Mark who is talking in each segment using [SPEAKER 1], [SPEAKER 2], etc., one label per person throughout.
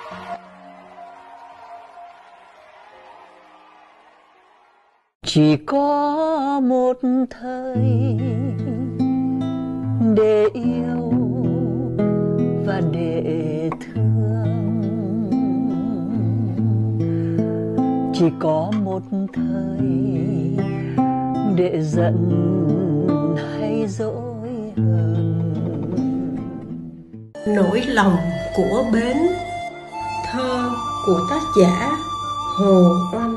[SPEAKER 1] Chỉ có một thời để yêu và để thương, chỉ có một thời để giận hay dỗi hờn.
[SPEAKER 2] Nỗi lòng của bến. Thơ của tác giả Hồ Oanh.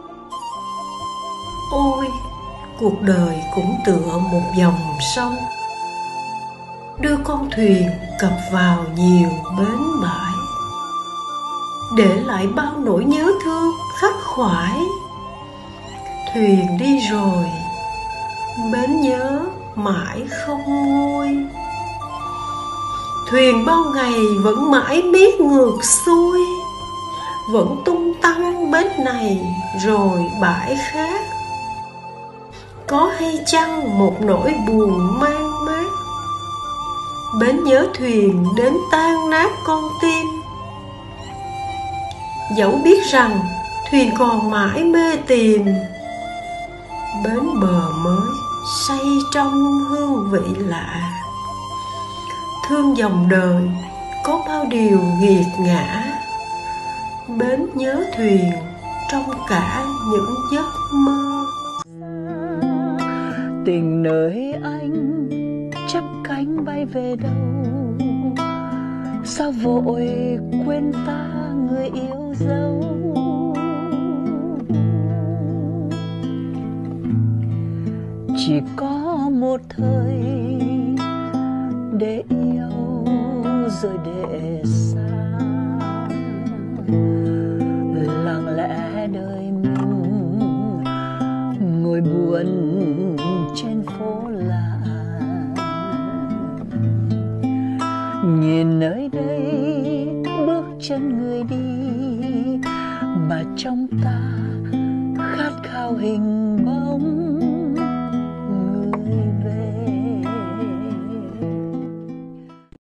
[SPEAKER 2] Ôi, cuộc đời cũng tựa một dòng sông, đưa con thuyền cập vào nhiều bến bãi, để lại bao nỗi nhớ thương khắc khoải. Thuyền đi rồi, bến nhớ mãi không nguôi. Thuyền bao ngày vẫn mãi miết ngược xuôi, vẫn tung tăng bến này rồi bãi khác. Có hay chăng một nỗi buồn man mác, bến nhớ thuyền đến tan nát con tim. Dẫu biết rằng thuyền còn mãi mê tìm, bến bờ mới say trong hương vị lạ. Thương dòng đời có bao điều nghiệt ngã, bến nhớ thuyền trong cả những giấc mơ.
[SPEAKER 1] Tình nơi anh chắp cánh bay về đâu, sao vội quên ta người yêu dấu. Chỉ có một thời để yêu rồi để xa, lặng lẽ đời mình ngồi buồn trên phố lạ. Nhìn nơi đây bước chân người đi, mà trong ta khát khao hình